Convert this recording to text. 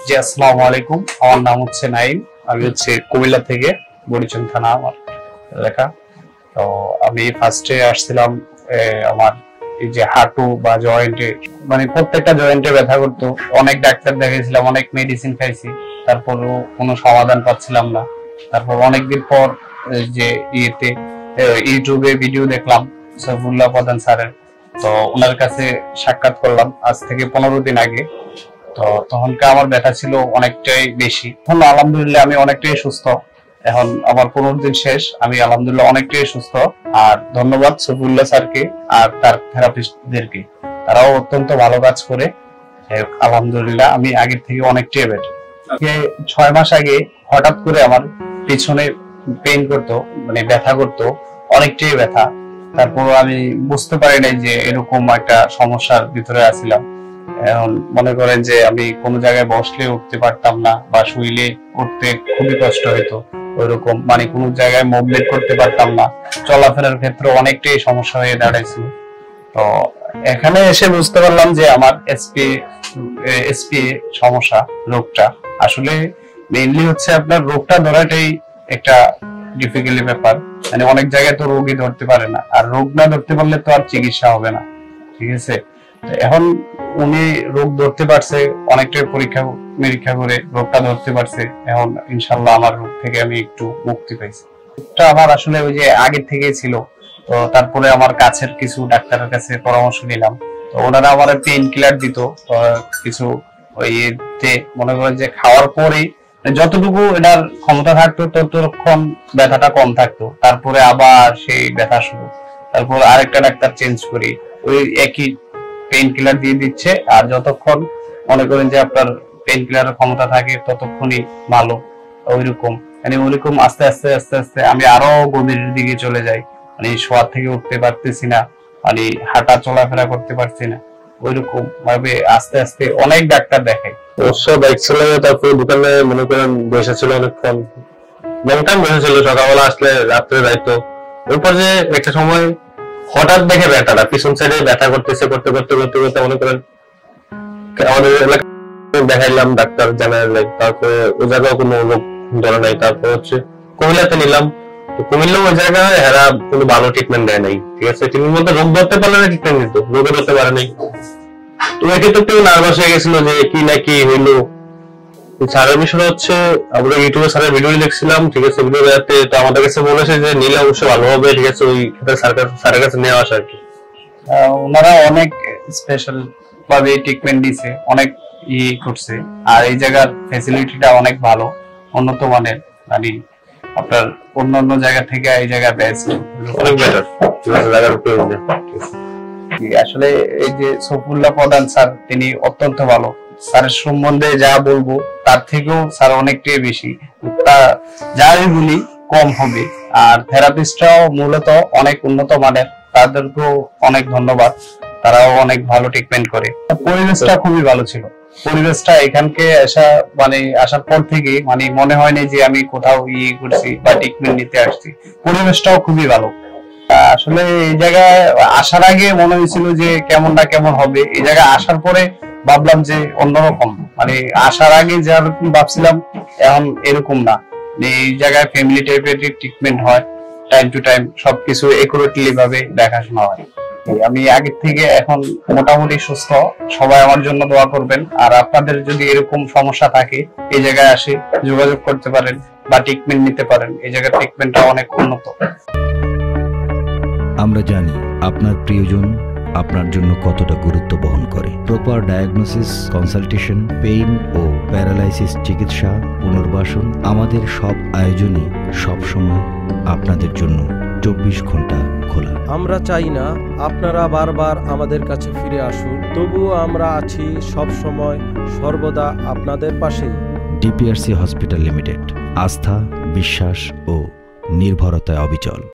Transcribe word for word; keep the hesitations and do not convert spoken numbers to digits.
জি আসসালামু আলাইকুম, আমার নাম হচ্ছে নাইম। আমি হচ্ছে কুমিল্লা থেকে, বরিচং থানা আমার এলাকা। তো আমি ফার্স্টে আসছিলাম আমার এই যে হাঁটু বা জয়েন্টে, মানে প্রত্যেকটা জয়েন্টে ব্যথা করতো। অনেক ডাক্তার দেখাইছিলাম, অনেক মেডিসিন খাইছি, তারপরও কোনো সমাধান পাচ্ছিলাম না। তারপর অনেকদিন পর যে ইয়েতে ইউটিউবে ভিডিও দেখলাম সফুল্লাহ প্রধান স্যারের, তো ওনার কাছে সাক্ষাৎ করলাম আজ থেকে পনেরো দিন আগে। তো তখনকার আমার ব্যথা ছিল অনেকটাই বেশি। এখন আলহামদুলিল্লাহ আমি অনেকটাই সুস্থ। এখন আমার পনেরো দিন শেষ, আমি আলহামদুলিল্লাহ অনেকটাই সুস্থ। আর ধন্যবাদ সফিউল্লাহ স্যারকে আর তার থেরাপিস্টদেরকে, তারাও অত্যন্ত ভালো কাজ করে। আলহামদুলিল্লাহ আমি আগের থেকে অনেকটাই বেটার। ছয় মাস আগে হঠাৎ করে আমার পিছনে পেইন করতো, মানে ব্যথা করতো, অনেকটাই ব্যথা। তারপর আমি বুঝতে পারি নাই যে এরকম একটা সমস্যার ভিতরে আছিলাম। এখন মনে করেন যে আমি কোনো জায়গায় বসলে উঠতে পারতাম না, বা শুইলে উঠতে খুবই কষ্ট হইতো, ওইরকম মানে কোনো জায়গায় মুভমেন্ট করতে পারতাম না, চলাফেরার ক্ষেত্রে অনেকটাই সমস্যা হয়ে দাঁড়াইছিল। তো এখানে এসে বুঝতে পারলাম যে আমার এসপি এসপি সমস্যা, রোগটা আসলে মেইনলি হচ্ছে আপনার রোগটা ধরাটাই একটা ডিফিকাল্ট ব্যাপার। মানে অনেক জায়গায় তো রোগী ধরতে পারে না, আর রোগ না ধরতে পারলে তো আর চিকিৎসা হবে না, ঠিক আছে। এখন উনি রোগ ধরতে পারছে, অনেকটাই পরীক্ষা নিরীক্ষা করে রোগটা ধরতে পারছে। এখন ইনশাল্লাহ আমার রোগ থেকে আমি একটু মুক্তি পাইছি। এটা আমার আসলে ওই যে আগের থেকেই ছিল। তো তারপরে আমার কাছের কিছু ডাক্তারের কাছে পরামর্শ নিলাম, তো ওনারা আমার পেইন কিলার দিত কিছু, ওই মনে করেন যে খাওয়ার পরেই যতটুকু এটার ক্ষমতা থাকতো ততক্ষণ ব্যথাটা কম থাকতো, তারপরে আবার সেই ব্যথা শুরু। তারপর আরেকটা ডাক্তার চেঞ্জ করি, ওই একই পেইন কিলার দিয়ে দিচ্ছে, আর যতক্ষণ মনে করেন যে আপনার পেইন কিলারের ক্ষমতা থাকে ততক্ষণই ভালো। ওইরকম মানে ওইরকম আস্তে আস্তে আস্তে আস্তে আমি আরো গভীরের দিকে চলে যাই। মানে শোয়া থেকে উঠতে পারতেছি না, মানে হাঁটা চলাফেরা করতে পারছি না, ওইরকম ভাবে আস্তে আস্তে অনেক ডাক্তার দেখাই। তারপরে দোকানে মনে করেন বসে ছিল অনেকক্ষণ, লং বসে ছিল, সকালবেলা আসলে রাত্রে যাইতো। ওইপর যে একটা সময় হঠাৎ দেখে ব্যথাটা পিছন সাইডে ব্যথা করতেছে, করতে করতে করতে করতে মনে করেন আমাদের এলাকায় দেখাইলাম ডাক্তার জেনারেল, তারপরে ওই জায়গায় কোনো রোগ ধরে নাই। তারপর হচ্ছে কুমিল্লাতে নিলাম, কুমিল্লা ওই জায়গায় এরা কোনো ভালো ট্রিটমেন্ট দেয় নাই, ঠিক আছে। তিনি বলতে রোগ ধরতে পারলে না ট্রিটমেন্ট দিত, রোগে ধরতে পারে নাই। তো এক্ষেত্রে একটু নার্ভাস হয়ে গেছিল যে কি না কি হইলো। স্যারের বিষয় হচ্ছে আমরা ইউটিউবে স্যারের ভিডিও দেখছিলাম, ঠিক আছে। ভিডিও দেখাতে তো আমাদের কাছে বলেছে যে নিলে অবশ্যই ভালো হবে, ঠিক আছে। ওই স্যারের কাছে নেওয়া আসা আর কি। ওনারা অনেক স্পেশাল ভাবে ট্রিটমেন্ট দিছে, অনেক ই করছে, আর এই জায়গার ফ্যাসিলিটিটা অনেক ভালো, উন্নত মানের। মানে আপনার অন্য অন্য জায়গা থেকে এই জায়গা বেস্ট, অনেক বেটার জায়গার উপরে। আসলে এই যে সফুল্লাহ প্রধান স্যার, তিনি অত্যন্ত ভালো। স্যারের সম্বন্ধে যা বলবো তার থেকেও স্যার অনেকটাই বেশি, তা যাই বলি কম হবে। আর থেরাপিস্টরাও মূলত অনেক উন্নত মানের, তাদেরকেও অনেক ধন্যবাদ, তারাও অনেক ভালো ট্রিটমেন্ট করে। পরিবেশটা খুবই ভালো ছিল, পরিবেশটা এখানকে আসা মানে আসার পর থেকে মানে মনে হয়নি যে আমি কোথাও ইয়ে করছি বা ট্রিটমেন্ট নিতে আসছি। পরিবেশটাও খুবই ভালো। আসলে এই জায়গায় আসার আগে মনে হয়েছিল যে কেমন না কেমন হবে, এই জায়গায় আসার পরে ভাবলাম যে অন্যরকম। মানে আসার আগে যেরকম ভাবছিলাম এখন এরকম না। এই জায়গায় ফ্যামিলি টাইপের ট্রিটমেন্ট হয়, টাইম টু টাইম সবকিছু একুরেটলি ভাবে দেখাশোনা হয়। আমি আগের থেকে এখন মোটামুটি সুস্থ। সবাই আমার জন্য দোয়া করবেন, আর আপনাদের যদি এরকম সমস্যা থাকে এই জায়গায় আসে যোগাযোগ করতে পারেন বা ট্রিটমেন্ট নিতে পারেন। এই জায়গার ট্রিটমেন্টটা অনেক উন্নত। আমরা জানি আপনার প্রিয়জন আপনার জন্য কতটা গুরুত্ব বহন করে। প্রপার ডায়াগনোসিস, কনসালটেশন, পেইন ও প্যারালাইসিস চিকিৎসা, পুনর্বাসন, আমাদের সব আয়োজনই সবসময় আপনাদের জন্য চব্বিশ ঘন্টা খোলা। আমরা চাই না আপনারা বারবার আমাদের কাছে ফিরে আসুন, তবুও আমরা আছি সব সময় সর্বদা আপনাদের পাশেই। ডিপিআরসি হসপিটাল লিমিটেড, আস্থা, বিশ্বাস ও নির্ভরতায় অবিচল।